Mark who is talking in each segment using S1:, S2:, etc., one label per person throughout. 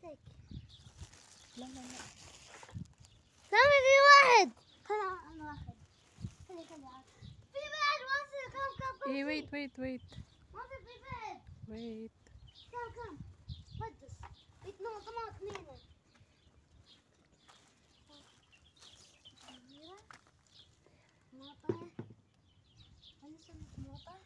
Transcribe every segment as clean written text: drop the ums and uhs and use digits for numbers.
S1: امسك.
S2: لا لا لا
S1: سامي في واحد. انا واحد. خلي في بعد واصل. كم
S2: ايه ويت ويت ويت
S1: واصل في بعد.
S2: ويت
S1: كم فدس. يتنو طماطمينه. طماطة. هل نسمي طماطة؟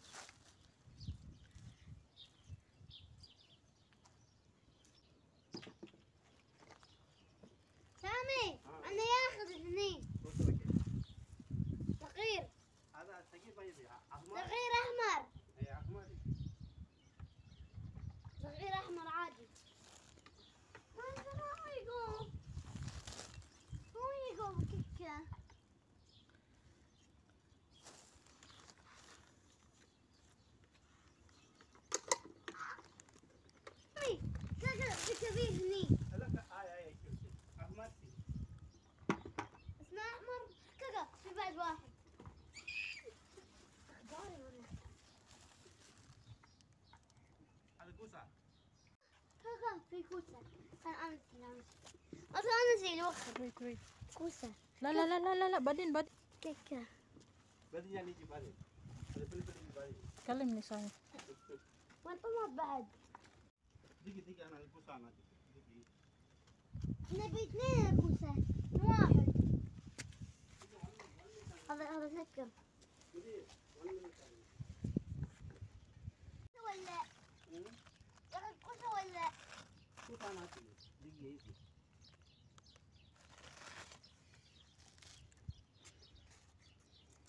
S1: سامي أنا ياخذ اثنين. صغير.
S3: هذا صغير بيضي أحمر.
S1: صغير أحمر.
S3: أي أحمر.
S1: صغير أحمر عادي. Where you go, Kika? Hey, Kaka, بتبيه هني.
S3: لك آي أحمر.
S1: اسمه أحمر. كاكا في بعد واحد.
S3: هذا كوسة.
S1: كاكا في كوسة. أنا أصلا أنا زي الوخر.
S2: ويت ويت
S1: كوسة.
S2: لا لا لا لا لا لا بعدين
S1: كاكا.
S3: بدي يعني يجي بعدين. هذا فلفل يجي بعدين.
S2: كلمني سامي.
S1: وين طماط بعد؟
S3: دقيقة أنا الكوسة أنا دقيقة.
S1: نبي اثنين كوسة. واحد. هذا سكر. ولا ياخذ كوسة ولا
S3: كوسة أنا دقيقة.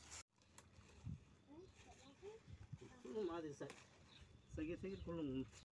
S3: كلهم هذه صغير كلهم.